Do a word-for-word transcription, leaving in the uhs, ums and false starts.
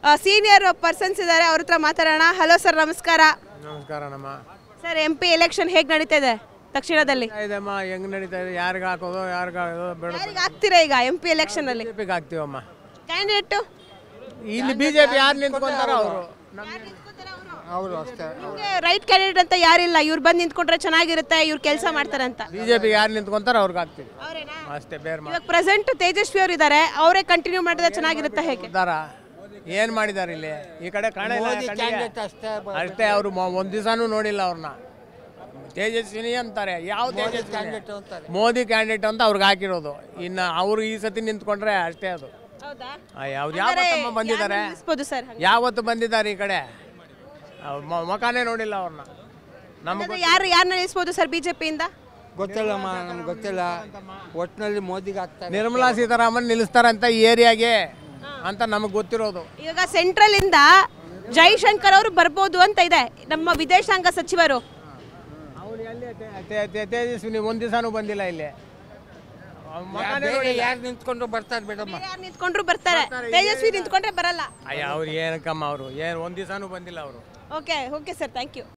Senior persons ಇದ್ದಾರೆ, ಅವ್ರ ಹತ್ರ ಮಾತಾಡೋಣ. ಹಲೋ ಸರ್, ನಮಸ್ಕಾರ. ನಮಸ್ಕಾರ ನಮ್ಮ ಸರ್, ಎಂ ಪಿ ಎಲೆಕ್ಷನ್ ಹೇಗೆ ನಡೀತಾ ಇದೆ ದಕ್ಷಿಣದಲ್ಲಿ? ಇದಮ್ಮ ಹೆಂಗ್ ನಡೀತಾ ಇದೆ, ಯಾರಿಗೆ ಹಾಕೋದು ಯಾರಿಗೆ ಹಾಕೋದು ಬೇಡ ಯಾರಿಗೆ ಹಾಕ್ತೀರಾ ಈಗ ಎಂ ಪಿ ಎಲೆಕ್ಷನ್ ಅಲ್ಲಿ? ಬಿಜೆಪಿಗೆ ಹಾಕ್ತೀವಮ್ಮ. ಕ್ಯಾಂಡಿಡೇಟ್ ಇಲ್ಲಿ ಬಿಜೆಪಿ ಯಾರು ನಿಂತ್ಕೊಂತಾರ ಅವರು ಅವರು ಅಷ್ಟೇ. ರೈಟ್ ಕ್ಯಾಂಡಿಡೇಟ್ ಅಂತ ಯಾರಿಲ್ಲ, ಇವ್ರು ಬಂದು ನಿಂತ್ಕೊಂಡ್ರೆ ಚೆನ್ನಾಗಿರುತ್ತೆ, ಇವ್ರು ಕೆಲಸ ಮಾಡ್ತಾರೆ ಅಂತ. ಬಿಜೆಪಿಗೆ ಯಾರು ನಿಂತ್ಕೊಂತಾರ ಅವ್ರಿಗೆ ಹಾಕ್ತೀವಿ ಅಷ್ಟೇ, ಬೇರೆ ಇವಾಗ ಪ್ರೆಸೆಂಟ್ ತೇಜಸ್ವಿ ಅವರು ಇದ್ದಾರೆ, ಅವರೇ ಕಂಟಿನ್ಯೂ ಮಾಡಿದ್ರೆ ಚೆನ್ನಾಗಿರುತ್ತೆ. ಹೇಗೆ ಮಾಡಿದಾರ, ಏನ್ ಮಾಡಿದಾರೆ ಇಲ್ಲಿ ಈ ಕಡೆ ಕಾಣಿಲ್ಲ ಅಷ್ಟೇ. ಅವರು ಒಂದ್ ದಿವಸನೂ ನೋಡಿಲ್ಲ ಅವ್ರನ್ನ. ತೇಜಸ್ವಿನಿ ಅಂತಾರೆ, ಯಾವ ತೇಜಸ್ವಿನಿ? ಮೋದಿ ಕ್ಯಾಂಡಿಡೇಟ್ ಅಂತ ಅವ್ರಿಗೆ ಹಾಕಿರೋದು. ಇನ್ನ ಅವ್ರು ಈ ಸತಿ ನಿಂತ್ಕೊಂಡ್ರೆ ಅಷ್ಟೇ. ಅದು ಯಾವ್ದು ಯಾವತ್ತಮ್ಮ ಬಂದಿದ್ದಾರೆ, ಸರ್ ಯಾವತ್ತು ಬಂದಿದ್ದಾರೆ ಈ ಕಡೆ, ಮಕಾನೇ ನೋಡಿಲ್ಲ ಅವ್ರನ್ನ. ನಮ್ಗೆ ಯಾರು ಯಾರನ್ನ ನಿಲ್ಲಿಸಬಹುದು ಸರ್ ಬಿಜೆಪಿಯಿಂದ? ಗೊತ್ತಿಲ್ಲಮ್ಮ, ನಮ್ಗೆ ಗೊತ್ತಿಲ್ಲ. ಒಟ್ಟಿನಲ್ಲಿ ಮೋದಿಗೆ ಆಗ್ತಾರೆ. ನಿರ್ಮಲಾ ಸೀತಾರಾಮನ್ ನಿಲ್ಲಿಸ್ತಾರಂತ ಈ ಏರಿಯಾಗೆ ಅಂತ ನಮಗೆ ಗೊತ್ತಿರೋದು. ಇವಾಗ ಸೆಂಟ್ರಲ್ ಇಂದ ಜೈಶಂಕರ್ ಅವರು ಬರ್ಬೋದು ಅಂತ ಇದೆ, ನಮ್ಮ ವಿದೇಶಾಂಗ ಸಚಿವರು. ಅವ್ರು ಎಲ್ಲಿ ತೇಜಸ್ವಿನಿ ಒಂದ್ ದಿವಸನೂ ಬಂದಿಲ್ಲ ಇಲ್ಲಿ. ಯಾರು ನಿಂತ್ಕೊಂಡು ಬರ್ತಾರೆ ಮೇಡಮ್, ಯಾರು ನಿಂತ್ಕೊಂಡ್ರು ಬರ್ತಾರೆ, ತೇಜಸ್ವಿ ನಿಂತ್ಕೊಂಡ್ರೆ ಬರಲ್ಲ. ಅಯ್ಯ ಅವ್ರು ಏನಕ್ಕಮ್ಮ, ಅವರು ಏನು ಒಂದ್ ದಿವಸನೂ ಬಂದಿಲ್ಲ ಅವರು. Okay okay sir, thank you.